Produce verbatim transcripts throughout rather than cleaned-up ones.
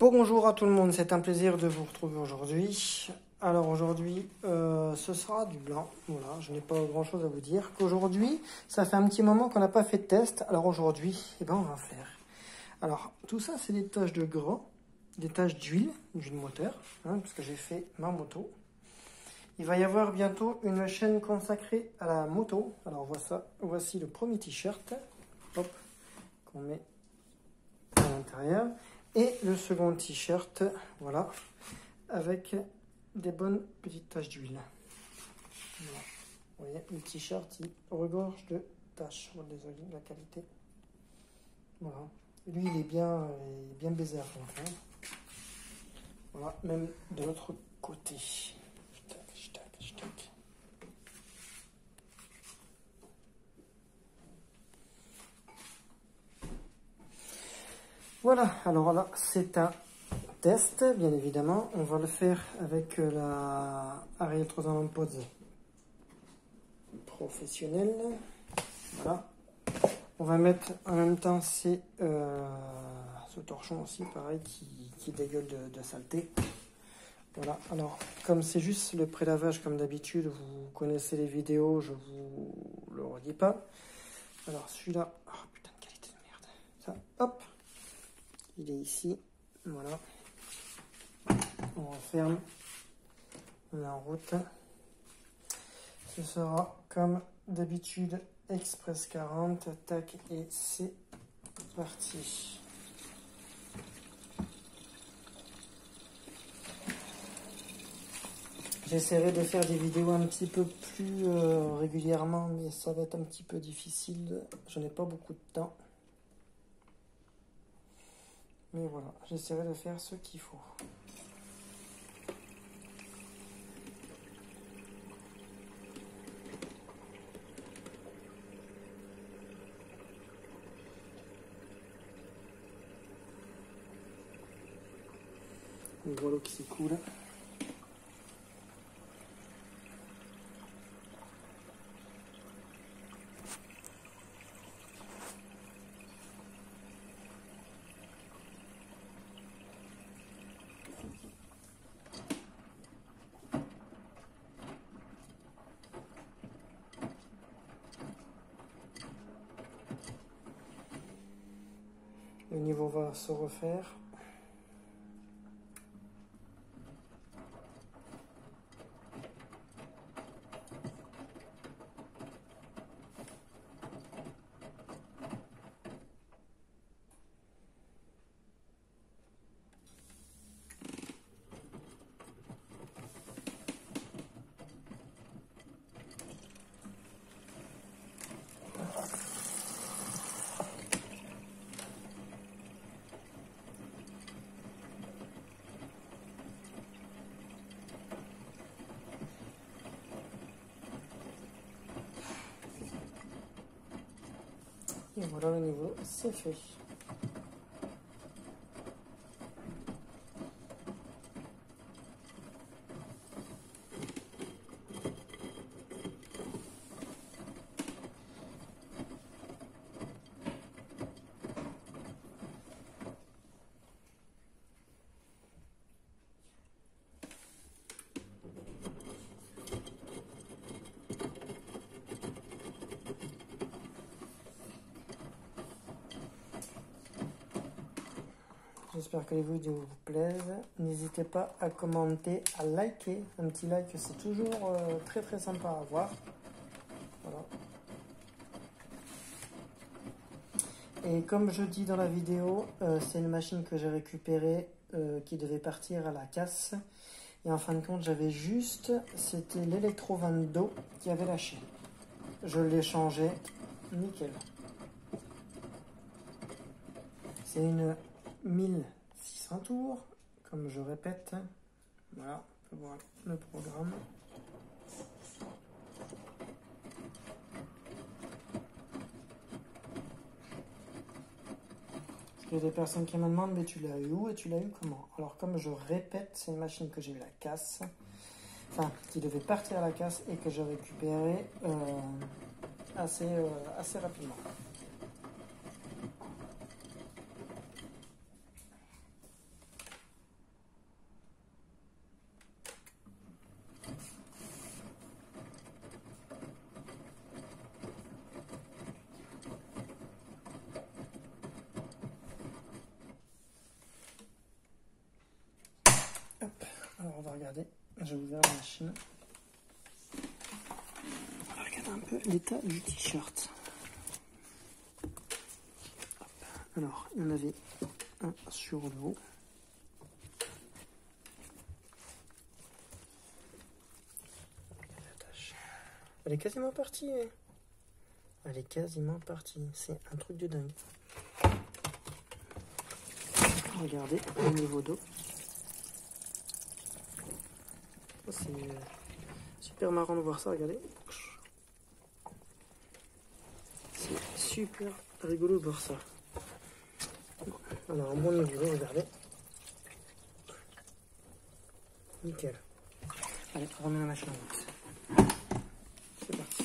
Bonjour à tout le monde, c'est un plaisir de vous retrouver aujourd'hui. Alors aujourd'hui, euh, ce sera du blanc. Voilà, je n'ai pas grand chose à vous dire. Qu'aujourd'hui, ça fait un petit moment qu'on n'a pas fait de test. Alors aujourd'hui, eh ben, on va faire. Alors tout ça, c'est des taches de gras, des taches d'huile, d'huile moteur, hein, parce que j'ai fait ma moto. Il va y avoir bientôt une chaîne consacrée à la moto. Alors voici, voici le premier t-shirt, hop, qu'on met à l'intérieur. Et le second t-shirt, voilà, avec des bonnes petites taches d'huile. Voilà. Vous voyez, le t-shirt, il regorge de taches. Bon, désolé, la qualité. Voilà. Lui, il est bien, il est bien baisé à fond. Hein. Voilà, même de l'autre côté. Tac, tac, tac. Voilà, alors là, c'est un test, bien évidemment. On va le faire avec la Ariel trois cent vingt Pods professionnelle. Voilà. On va mettre en même temps ces, euh, ce torchon aussi, pareil, qui, qui dégueule de, de saleté. Voilà, alors, comme c'est juste le prélavage, comme d'habitude, vous connaissez les vidéos, je vous le redis pas. Alors, celui-là, oh putain de qualité de merde. Ça, hop, il est ici, voilà. On referme, on est en route. Ce sera comme d'habitude Express quarante, tac, et c'est parti. J'essaierai de faire des vidéos un petit peu plus euh, régulièrement, mais ça va être un petit peu difficile. Je n'ai pas beaucoup de temps. Mais voilà, j'essaierai de faire ce qu'il faut. On voit l'eau qui s'écoule. Le niveau va se refaire. Et voilà, le niveau, c'est fait. J'espère que les vidéos vous plaisent. N'hésitez pas à commenter, à liker. Un petit like, c'est toujours euh, très très sympa à voir. Voilà. Et comme je dis dans la vidéo, euh, c'est une machine que j'ai récupérée euh, qui devait partir à la casse. Et en fin de compte, j'avais juste, c'était l'électro-vando qui avait lâché. Je l'ai changé, nickel. C'est une mille six cents tours, comme je répète. Voilà, on peut voir le programme. Il y a des personnes qui me demandent, mais tu l'as eu où et tu l'as eu comment? Alors, comme je répète, c'est une machine que j'ai eu la casse, enfin, qui devait partir à la casse et que j'ai récupéré euh, assez, euh, assez rapidement. Voilà, regardez, j'ai ouvert la machine. On va regarder un peu l'état du t-shirt. Alors, il y en avait un sur le haut. Elle est quasiment partie. Elle est quasiment partie. C'est un truc de dingue. Regardez au niveau d'eau. C'est super marrant de voir ça, regardez. C'est super rigolo de voir ça. Bon, on a un bon niveau, regardez. Nickel. Allez, on remet la machine en route. C'est parti.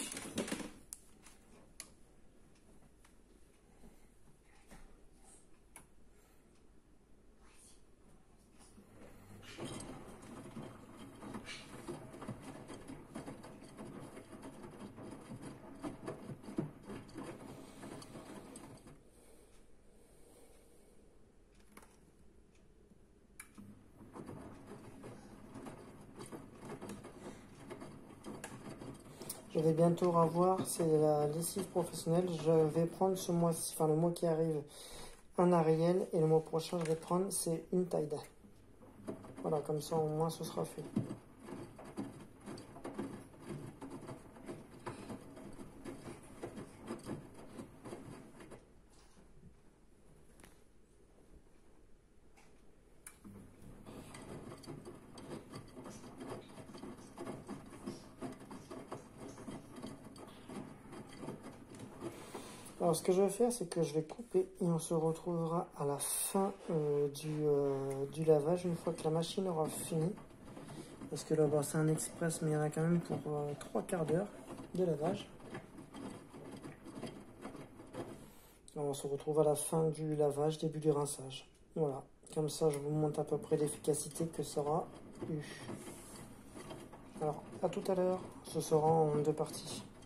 Je vais bientôt revoir, c'est la lessive professionnelle. Je vais prendre ce mois-ci, enfin le mois qui arrive, un Ariel, et le mois prochain je vais prendre c'est une taille. Voilà, comme ça au moins ce sera fait. Alors ce que je vais faire, c'est que je vais couper et on se retrouvera à la fin euh, du, euh, du lavage, une fois que la machine aura fini. Parce que là, bon, c'est un express, mais il y en a quand même pour euh, trois quarts d'heure de lavage. Alors, on se retrouve à la fin du lavage, début du rinçage. Voilà, comme ça je vous montre à peu près l'efficacité que ça aura eu. Alors, à tout à l'heure, ce sera en deux parties.